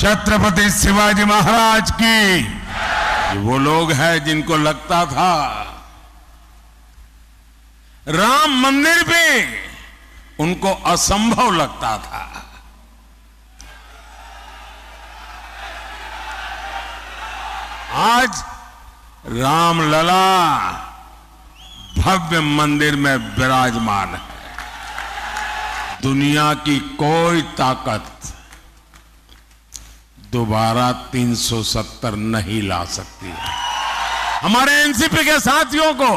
छत्रपति शिवाजी महाराज की। ये वो लोग हैं जिनको लगता था राम मंदिर भी उनको असंभव लगता था। आज रामलला भव्य मंदिर में विराजमान है। दुनिया की कोई ताकत दोबारा 370 नहीं ला सकती है। हमारे एनसीपी के साथियों को,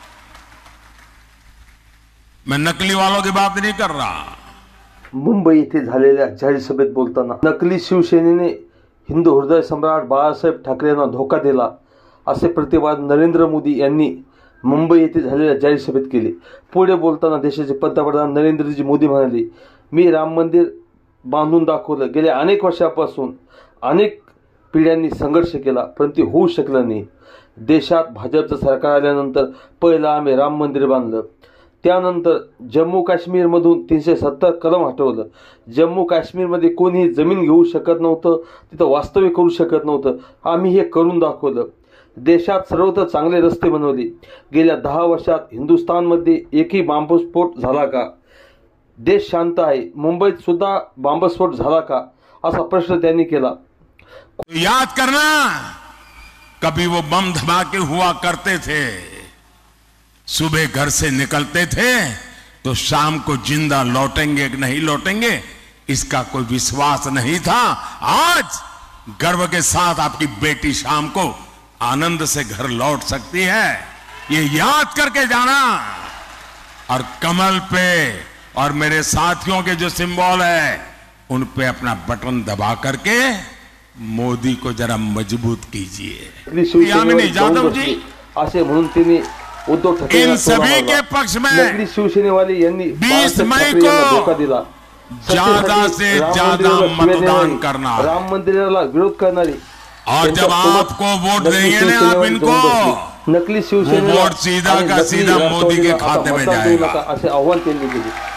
मैं नकली वालों की बात नहीं कर रहा। मुंबई येथे झालेल्या जाहीर सभेत बोलताना नकली शिवसेनेने हिंदू हृदय सम्राट बाळासाहेब ठाकरे यांना धोका दिला असे प्रतिपादन नरेंद्र मोदी यांनी मुंबई येथे झालेल्या जाहीर सभेत केले। पुढे बोलताना देशाचे पंतप्रधान नरेंद्रजी मोदी म्हणाले, मी राम मंदिर बांधून दाखवलं। गेल्या अनेक वर्षापासून अनेक पिढ्यांनी संघर्ष केला, परंतु होऊ शकलं नाही। देशात भाजपचं सरकार आल्यानंतर पहिला आम्ही राम मंदिर बांधलं, त्यानंतर जम्मू काश्मीरमधून 370 कलम हटवलं। जम्मू काश्मीरमध्ये कोणीही जमीन घेऊ शकत नव्हतं, तिथं वास्तव्य करू शकत नव्हतं। आम्ही हे करून दाखवलं। देशात सर्वत्र चांगले रस्ते बनवले। गेल्या 10 वर्षात हिंदुस्थानमध्ये एकही बॉम्बस्फोट झाला का? देश शांत आहे, मुंबईत सुद्धा बॉम्बस्फोट झाला का, असा प्रश्न त्यांनी केला। याद करना, कभी वो बम धमाके हुआ करते थे, सुबह घर से निकलते थे तो शाम को जिंदा लौटेंगे कि नहीं लौटेंगे इसका कोई विश्वास नहीं था। आज गर्व के साथ आपकी बेटी शाम को आनंद से घर लौट सकती है, ये याद करके जाना। और कमल पे और मेरे साथियों के जो सिंबल है उन पे अपना बटन दबा करके मोदी को जरा मजबूत कीजिए। यामिनी जाधव जी, असे म्हणून त्यांनी उद्धव ठाकरे इन सभी के पक्ष में नकली शिवसेनेवाले यांनी 20 मई को धोका दिला। ज्यादा से ज्यादा मतदान करना, राम मंदिराला विरोध करणारे, और जब आपको वोट देंगे ना आप इनको, नकली शिवसेना वोट सीधा का सीधा मोदी के खाते में जाएगा। असे आव्हान त्यांनी दिले।